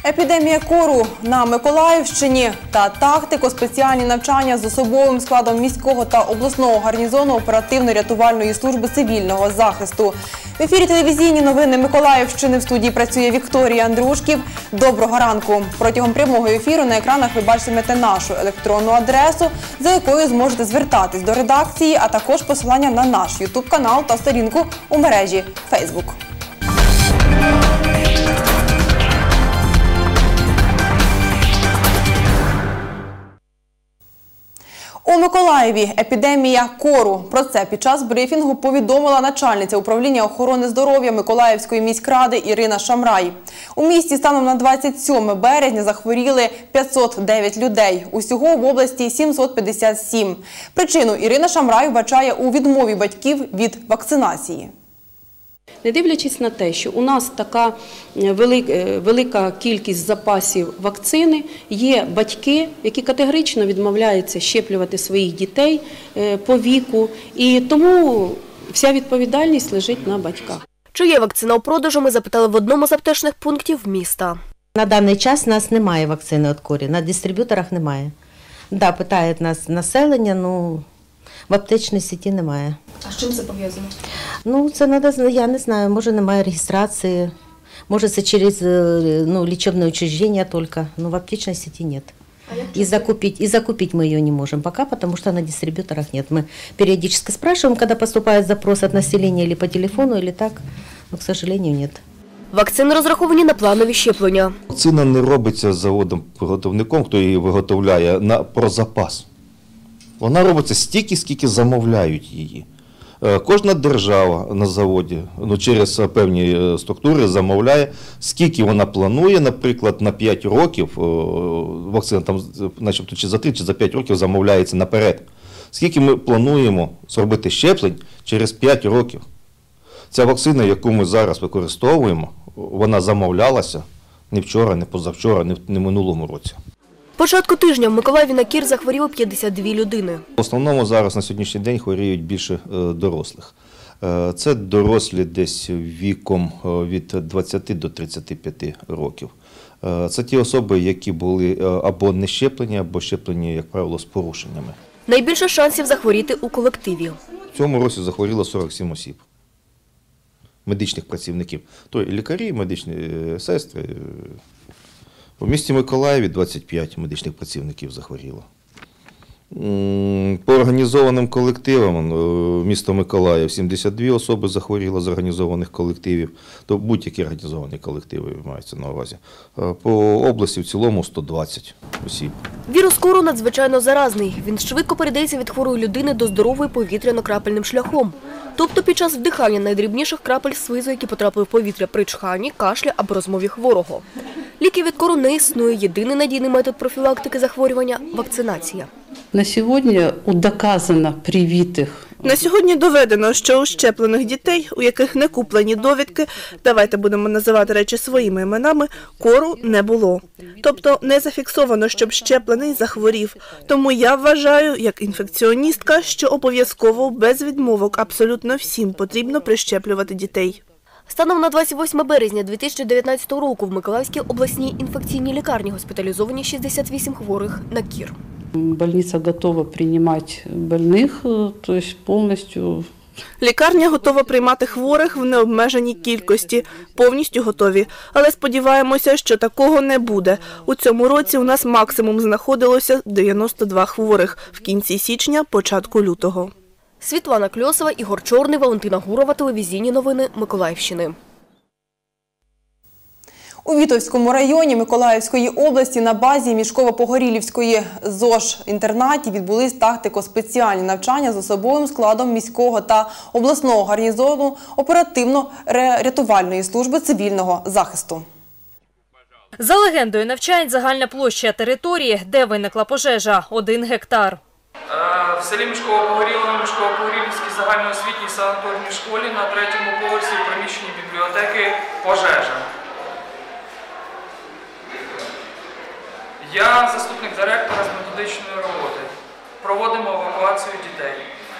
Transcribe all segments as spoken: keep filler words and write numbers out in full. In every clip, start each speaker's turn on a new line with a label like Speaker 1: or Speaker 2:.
Speaker 1: Епідемія кору на Миколаївщині та тактико-спеціальні навчання з особовим складом міського та обласного гарнізону оперативно-рятувальної служби цивільного захисту. В ефірі телевізійні новини Миколаївщини. В студії працює Вікторія Андрушків. Доброго ранку! Протягом прямого ефіру на екранах ви бачитимете нашу електронну адресу, за якою зможете звертатись до редакції, а також посилання на наш ютуб-канал та сторінку у мережі Фейсбук. У Миколаєві епідемія кору. Про це під час брифінгу повідомила начальниця управління охорони здоров'я Миколаївської міськради Ірина Шамрай. У місті станом на двадцять сьоме березня захворіли п'ятсот дев'ять людей. Усього в області сімсот п'ятдесят сім. Причину Ірина Шамрай вбачає у відмові батьків від вакцинації.
Speaker 2: Не дивлячись на те, що у нас така велика кількість запасів вакцини, є батьки, які категорично відмовляються щеплювати своїх дітей по віку, і тому вся відповідальність лежить на батьках.
Speaker 3: Чи є вакцина у продажу, ми запитали в одному з аптечних пунктів міста.
Speaker 4: На даний час у нас немає вакцини від кору, на дистриб'юторах немає. Да, питають нас населення, ну в аптечній сіті немає.
Speaker 3: А з чим це пов'язано?
Speaker 4: Ну, це треба, я не знаю, може немає реєстрації, може це через ну, лічебне учреждення тільки, але в аптечній сіті немає. И закупить, и закупить мы ее не можем пока, потому что на дистрибьюторах нет. Мы периодически спрашиваем, когда поступает запрос от населения или по телефону, или так, но, к сожалению, нет.
Speaker 3: Вакцини розраховані на планові щеплення.
Speaker 5: Вакцина не робиться заводом-виготовником, хто її виготовляє, на, про запас. Вона робиться стільки, скільки замовляють її. Кожна держава на заводі, ну, через певні структури замовляє, скільки вона планує, наприклад, на п'ять років, вакцина там, начебто, чи за три, чи за п'ять років замовляється наперед. Скільки ми плануємо зробити щеплень через п'ять років. Ця вакцина, яку ми зараз використовуємо, вона замовлялася не вчора, не позавчора, не в минулому році.
Speaker 3: Початку тижня в Миколаєві на кір захворіло п'ятдесят дві людини.
Speaker 5: В основному зараз на сьогоднішній день хворіють більше дорослих. Це дорослі десь віком від двадцяти до тридцяти п'яти років. Це ті особи, які були або не щеплені, або щеплені, як правило, з порушеннями.
Speaker 3: Найбільше шансів захворіти у колективі.
Speaker 5: В цьому році захворіло сорок сім осіб, медичних працівників. То лікарі, медичні сестри. У місті Миколаєві двадцять п'ять медичних працівників захворіло. По організованим колективам місто Миколаїв сімдесят дві особи захворіло з організованих колективів, то будь-які організовані колективи маються на увазі. По області в цілому сто двадцять осіб.
Speaker 3: Вірус кору надзвичайно заразний. Він швидко передається від хворої людини до здорової повітряно-крапельним шляхом. Тобто під час вдихання найдрібніших крапель слизу, які потрапили в повітря при чханні, кашлі або розмові хворого. Ліків від кору не існує. Єдиний надійний метод профілактики захворювання – вакцинація.
Speaker 6: На сьогодні доказано привитих.
Speaker 7: На сьогодні доведено, що у щеплених дітей, у яких не куплені довідки, давайте будемо називати речі своїми іменами, кору не було. Тобто не зафіксовано, щоб щеплений захворів. Тому я вважаю, як інфекціоністка, що обов'язково без відмовок абсолютно всім потрібно прищеплювати дітей.
Speaker 3: Станом на двадцять восьме березня дві тисячі дев'ятнадцятого року в Миколаївській обласній інфекційній лікарні госпіталізовані шістдесят вісім хворих на кір.
Speaker 6: Больниця готова приймати больних, тобто повністю.
Speaker 7: Лікарня готова приймати хворих в необмеженій кількості, повністю готові. Але сподіваємося, що такого не буде. У цьому році у нас максимум знаходилося дев'яносто два хворих в кінці січня, початку лютого.
Speaker 3: Світлана Кльосова, Ігор Чорний, Валентина Гурова, телевізійні новини Миколаївщини.
Speaker 1: У Вітовському районі Миколаївської області на базі Мішково-Погорілівської ЗОЖ-інтернаті відбулись тактико-спеціальні навчання з особовим складом міського та обласного гарнізону оперативно-рятувальної служби цивільного захисту.
Speaker 8: За легендою навчань загальна площа території, де виникла пожежа – один гектар.
Speaker 9: В селі Мішково-Погорілово, Мішково-Погорілівській загальноосвітній санаторній школі на третьому поверсі в приміщенні бібліотеки пожежа. Я заступник директора з методичної роботи. Проводимо евакуацію дітей.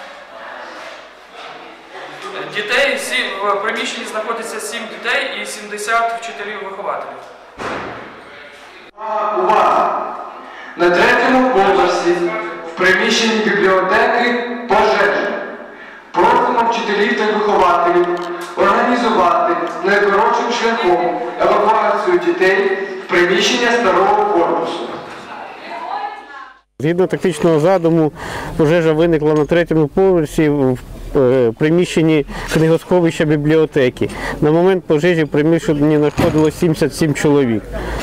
Speaker 9: Дітей, в приміщенні знаходиться сім дітей і сімдесят вчителів-вихователів.
Speaker 10: Увага! На третьому поверсі в приміщенні бібліотеки пожежа. Просимо вчителів та вихователів організувати найкоротшим шляхом евакуацію дітей в приміщення старого корпусу.
Speaker 11: Згідно тактичного задуму, пожежа виникла на третьому поверсі в приміщенні книгосховища бібліотеки. На момент пожежі в приміщенні знаходилось сімдесят сім чоловік.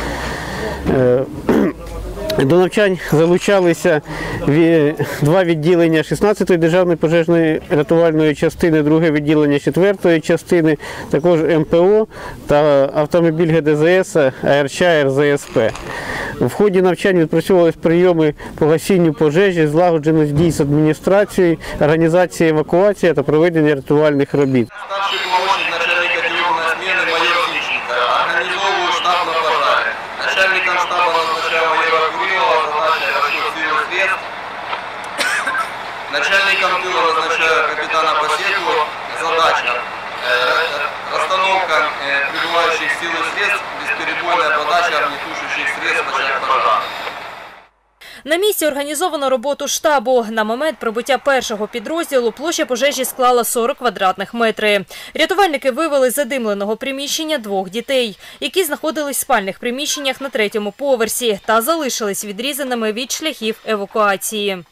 Speaker 11: До навчань залучалися два відділення шістнадцятої державної пожежної рятувальної частини, друге відділення четвертої частини, також ем пе о та автомобіль ге де зе ес, а ер че, ер зе ес пе. В ході навчань відпрацьовувалися прийоми по гасінню пожежі, злагодженість дій з адміністрацією, організація евакуації та проведення рятувальних робіт.
Speaker 12: Старший помощник начальника дежурной смены майор Тищенко. Организовываю штаб на пожаре. Начальником штаба назначаю майора Курилова, задача расчет сил и средств. Начальником тыла назначаю капитана Посету, задача расстановка прибывающих сил и средств, бесперебойная подача огнетушащих средств в очаг пожара.
Speaker 8: На місці організовано роботу штабу. На момент прибуття першого підрозділу площа пожежі склала сорок квадратних метрів. Рятувальники вивели з задимленого приміщення двох дітей, які знаходились в спальних приміщеннях на третьому поверсі та залишились відрізаними від шляхів евакуації.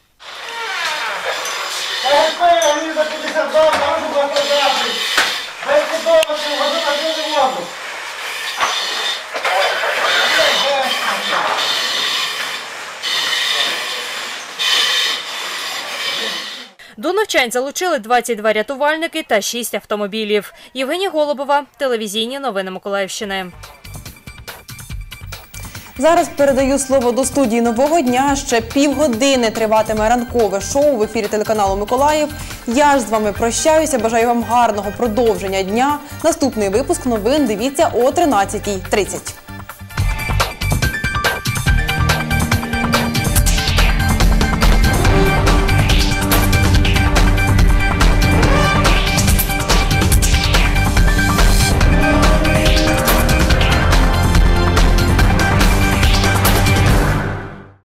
Speaker 8: До навчань залучили двадцять два рятувальники та шість автомобілів. Євгенія Голубова, телевізійні новини Миколаївщини.
Speaker 1: Зараз передаю слово до студії «Нового дня». Ще півгодини триватиме ранкове шоу в ефірі телеканалу «Миколаїв». Я ж з вами прощаюся, бажаю вам гарного продовження дня. Наступний випуск новин дивіться о тринадцятій тридцять.